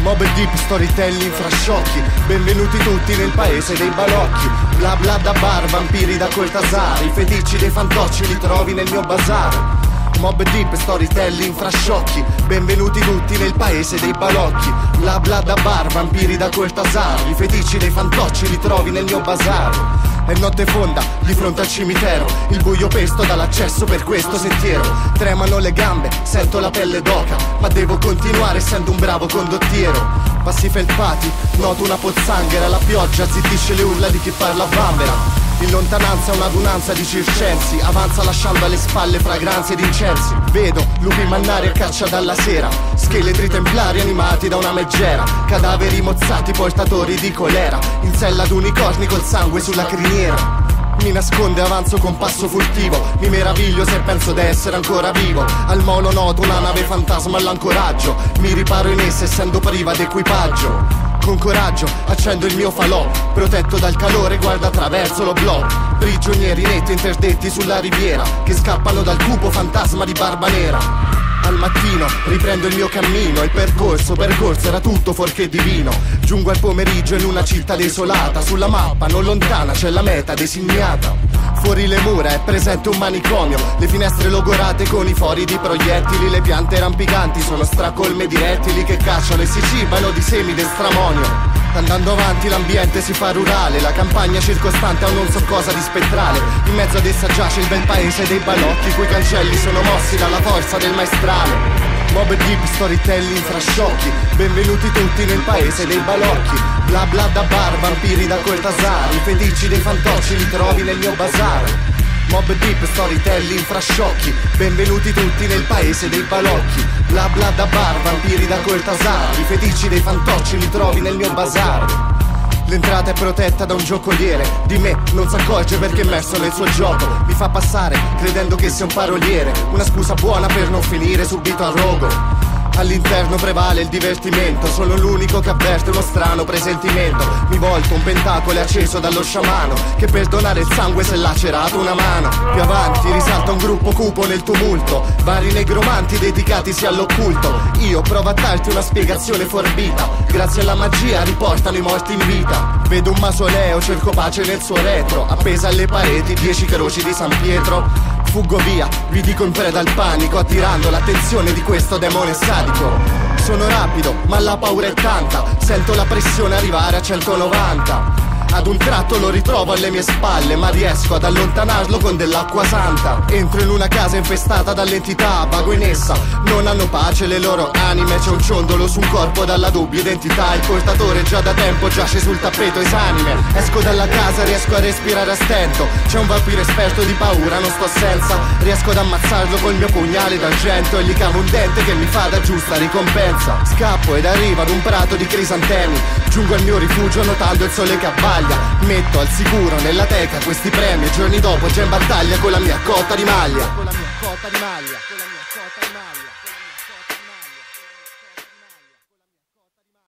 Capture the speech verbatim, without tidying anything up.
Mob deep, storytelling fra sciocchi. Benvenuti tutti nel paese dei balocchi. Bla bla da bar, vampiri da Cortasar. I feticci dei fantocci li trovi nel mio bazar. Mob deep, storytelling fra sciocchi. Benvenuti tutti nel paese dei balocchi. Bla bla da bar, vampiri da Cortasar. I feticci dei fantocci li trovi nel mio bazar. È notte fonda, di fronte al cimitero. Il buio pesto dall'accesso per questo sentiero. Tremano le gambe, sento la pelle d'oca, ma devo continuare essendo un bravo condottiero. Passi felpati, noto una pozzanghera. La pioggia zittisce le urla di chi parla a vanvera. In lontananza un'adunanza di circensi avanza lasciando alle spalle fragranze di incensi. Vedo lupi mannari a caccia dalla sera, scheletri templari animati da una meggera, cadaveri mozzati portatori di colera, in sella ad unicorni col sangue sulla criniera. Mi nasconde, avanzo con passo furtivo. Mi meraviglio se penso d'essere ancora vivo. Al molo noto una nave fantasma all'ancoraggio. Mi riparo in essa essendo priva d'equipaggio. Con coraggio accendo il mio falò, protetto dal calore guarda attraverso l'oblò. Prigionieri netti interdetti sulla riviera, che scappano dal cupo fantasma di Barba Nera. Al mattino riprendo il mio cammino. Il percorso, percorso era tutto fuorché divino. Giungo al pomeriggio in una città desolata. Sulla mappa non lontana c'è la meta designata. Fuori le mura è presente un manicomio. Le finestre logorate con i fori di proiettili. Le piante rampicanti sono stracolme di rettili che cacciano e si cibano di semi d'estramonio. Andando avanti l'ambiente si fa rurale. La campagna circostante ha un non so cosa di spettrale. In mezzo ad essa giace il bel paese dei balocchi, i cui cancelli sono mossi dalla forza del maestrale. Mob deep, storytelling fra sciocchi. Benvenuti tutti nel paese dei balocchi. Bla bla da bar, vampiri da Cortasar. I feticci dei fantocci li trovi nel mio bazar. Mob deep, storytelling fra sciocchi. Benvenuti tutti nel paese dei balocchi. Bla bla da bar, vampiri da Cortasar. I feticci dei fantocci li trovi nel mio bazar. L'entrata è protetta da un giocoliere. Di me non s'accorge perché è immerso nel suo gioco. Mi fa passare credendo che sia un paroliere. Una scusa buona per non finire subito a rogo. All'interno prevale il divertimento. Sono l'unico che avverte uno strano presentimento. Mi volto, un pentacolo è acceso dallo sciamano, che per donare il sangue si è lacerato una mano. Più avanti risalta un gruppo cupo nel tumulto. Vari negromanti dedicatisi all'occulto. Io provo a darti una spiegazione forbita. Grazie alla magia riportano i morti in vita. Vedo un mausoleo, cerco pace nel suo retro. Appesa alle pareti dieci croci di San Pietro. Fuggo via, vi dico in preda al panico, attirando l'attenzione di questo demone sadico. Sono rapido, ma la paura è tanta. Sento la pressione arrivare a centonovanta. Ad un tratto lo ritrovo alle mie spalle, ma riesco ad allontanarlo con dell'acqua santa. Entro in una casa infestata dall'entità, vago in essa. Non hanno pace le loro anime. C'è un ciondolo su un corpo dalla dubbia identità. Il portatore già da tempo giace sul tappeto esanime. Esco dalla casa, riesco a respirare a stento. C'è un vampiro esperto di paura, non sto senza. Riesco ad ammazzarlo col mio pugnale d'argento e gli cavo un dente che mi fa da giusta ricompensa. Scappo ed arrivo ad un prato di crisantemi. Giungo al mio rifugio notando il sole che abbaglia. Metto al sicuro nella teca questi premi e giorni dopo già in battaglia con la mia cotta di maglia. Con la mia cotta di maglia. Con la mia cotta di maglia.